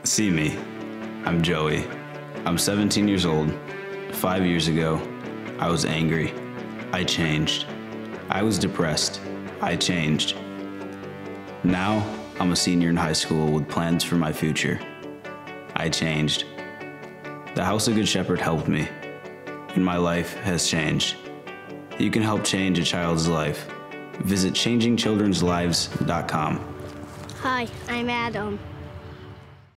See me. I'm Joey. I'm 17 years old. 5 years ago, I was angry. I changed. I was depressed. I changed. Now, I'm a senior in high school with plans for my future. I changed. The House of Good Shepherd helped me, and my life has changed. You can help change a child's life. Visit changingchildrenslives.com. Hi, I'm Adam.